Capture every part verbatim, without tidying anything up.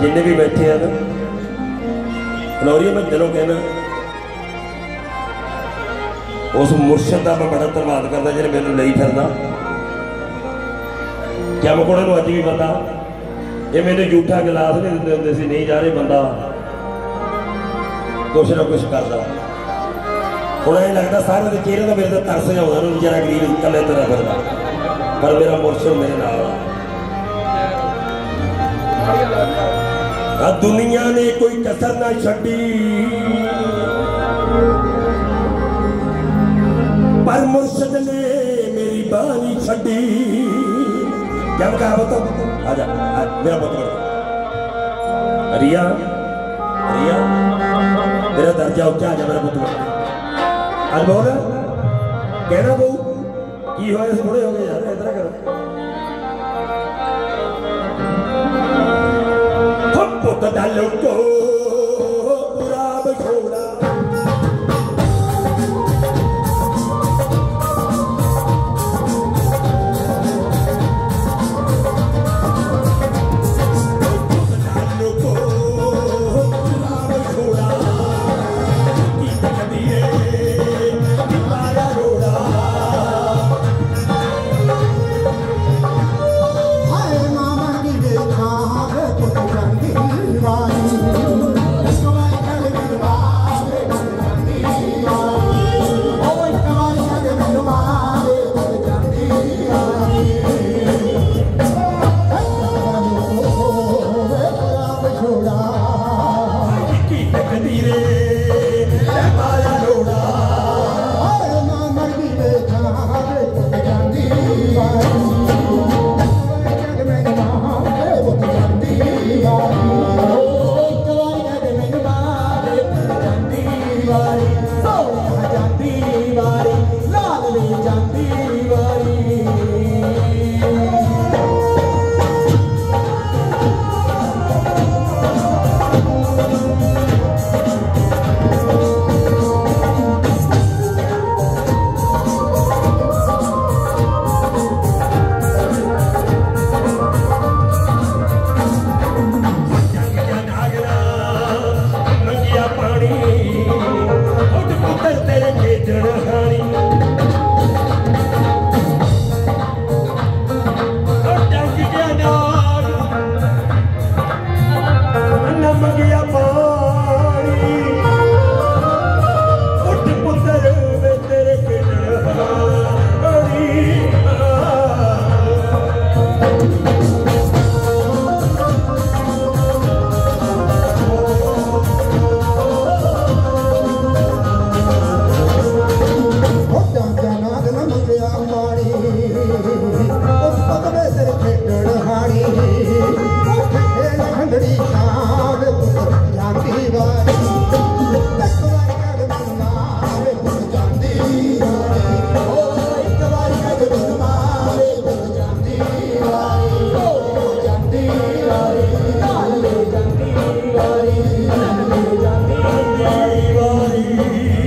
जिन्ने भी बैठे हैं ना फलोरिया मैं दिलों कहना उस मुर्शद का मैं बड़ा धन्यवाद करता जिन्हें मैंने नहीं फिरना क्या मकोड़े को अज भी पता ये मैंने जूठा गिलास नहीं दिंदे होंदे सी नहीं जा रहे बंदा कुछ ना कुछ करता हूँ ये लगता सारे के चेहरे का मेरे तो तरस जाता बेचारा गरीब कले तरह फिरदा पर मेरा मुर्शद मेरे नाल दुनिया ने कोई कसर ना छड़ी पर मुर्शद ने मेरी बानी छड़ी क्या कहा बता आजा आ, मेरा पुत्र रिया रिया मेरा दर्जा उच्चा आजा मेरा पुत्र आज बोल कहना बहु की हो थोड़े हो गए यार इतना करो पुत डालो को पूरा बछोड़ा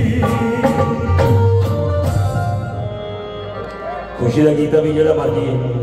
खुशी का गीत भी जो मर्जी है